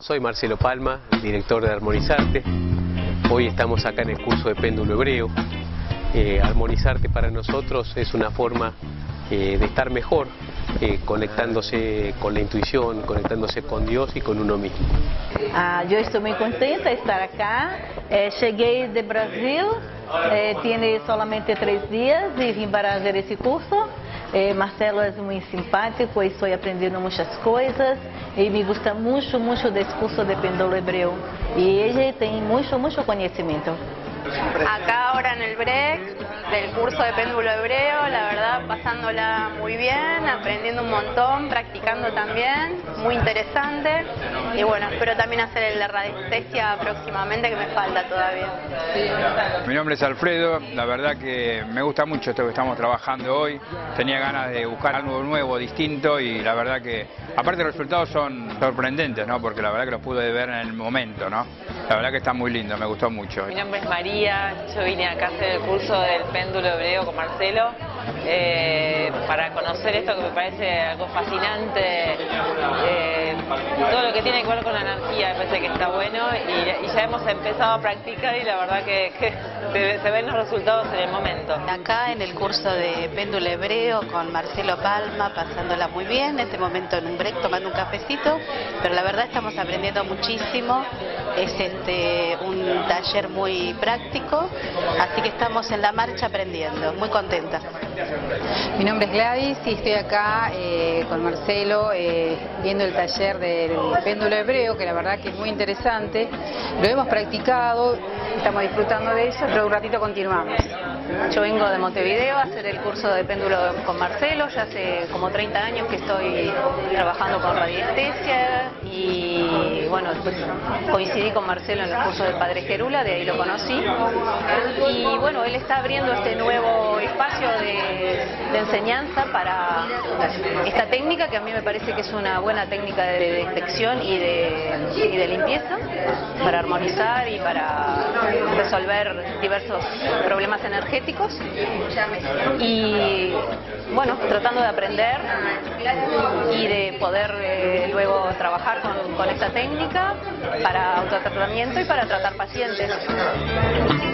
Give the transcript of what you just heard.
Soy Marcelo Palma, director de Armonizarte. Hoy estamos acá en el curso de péndulo hebreo. Armonizarte para nosotros es una forma de estar mejor, conectándose con la intuición, conectándose con Dios y con uno mismo. Yo estoy muy contenta de estar acá. Llegué de Brasil, tiene solamente 3 días y vim para hacer ese curso. Marcelo es muy simpático y estoy aprendiendo muchas cosas y me gusta mucho desse curso de péndulo hebreo y ella tiene mucho conocimiento. Acá ahora en el break del curso de péndulo hebreo, la verdad pasándola muy bien, aprendiendo un montón, practicando también, muy interesante y bueno, espero también hacer el de radiestesia próximamente que me falta todavía. Mi nombre es Alfredo, la verdad que me gusta mucho esto que estamos trabajando hoy, tenía ganas de buscar algo nuevo, distinto y la verdad que aparte los resultados son sorprendentes, ¿no? Porque la verdad que los pude ver en el momento, ¿no? La verdad que está muy lindo, me gustó mucho. Mi nombre es María, yo vine acá a hacer el curso del péndulo hebreo con Marcelo para conocer esto que me parece algo fascinante, todo lo que tiene que ver con la energía me parece que está bueno y ya hemos empezado a practicar y la verdad que se ven los resultados en el momento. Acá en el curso de péndulo hebreo con Marcelo Palma, pasándola muy bien, en este momento en un break tomando un cafecito, pero la verdad estamos aprendiendo muchísimo, es un taller muy práctico, así que estamos en la marcha aprendiendo, muy contenta. Mi nombre es Gladys y estoy acá con Marcelo viendo el taller del péndulo hebreo, que la verdad que es muy interesante, lo hemos practicado, estamos disfrutando de eso, pero un ratito continuamos. Yo vengo de Montevideo a hacer el curso de péndulo con Marcelo, ya hace como 30 años que estoy trabajando con radiestesia y bueno, pues coincidí con Marcelo en el curso del Padre Gerula, de ahí lo conocí y bueno, él está abriendo este nuevo espacio de enseñanza para esta técnica que a mí me parece que es una buena técnica de detección y de limpieza para armonizar y para resolver diversos problemas energéticos y bueno, tratando de aprender y de poder luego trabajar con esta técnica para autotratamiento y para tratar pacientes.